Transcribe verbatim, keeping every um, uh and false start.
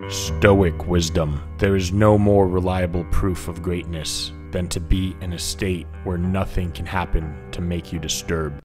Stoic wisdom. There is no more reliable proof of greatness than to be in a state where nothing can happen to make you disturbed.